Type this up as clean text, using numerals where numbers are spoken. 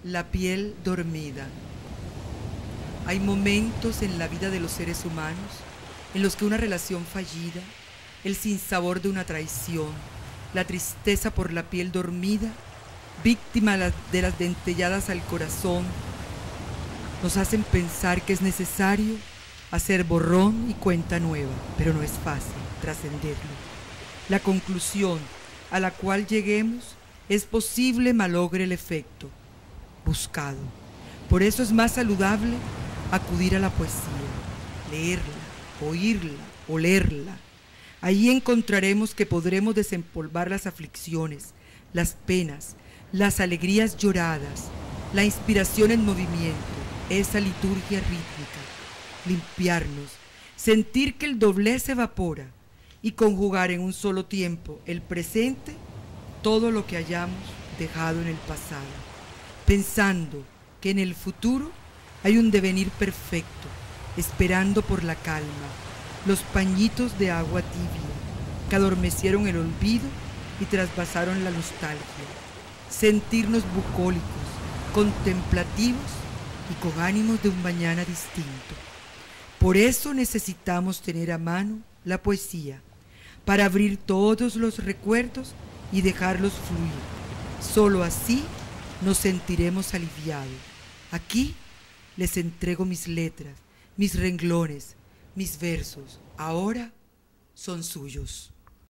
La piel dormida. Hay momentos en la vida de los seres humanos en los que una relación fallida, el sinsabor de una traición, la tristeza por la piel dormida, víctima de las dentelladas al corazón, nos hacen pensar que es necesario hacer borrón y cuenta nueva, pero no es fácil trascenderlo. La conclusión a la cual lleguemos es posible malogre el efecto buscado. Por eso es más saludable acudir a la poesía, leerla, oírla, olerla. Ahí encontraremos que podremos desempolvar las aflicciones, las penas, las alegrías lloradas, la inspiración en movimiento, esa liturgia rítmica, limpiarnos, sentir que el doblez se evapora y conjugar en un solo tiempo el presente todo lo que hayamos dejado en el pasado, pensando que en el futuro hay un devenir perfecto, esperando por la calma, los pañitos de agua tibia que adormecieron el olvido y trasvasaron la nostalgia, sentirnos bucólicos, contemplativos y con ánimos de un mañana distinto. Por eso necesitamos tener a mano la poesía, para abrir todos los recuerdos y dejarlos fluir. Solo así nos sentiremos aliviados. Aquí les entrego mis letras, mis renglones, mis versos. Ahora son suyos.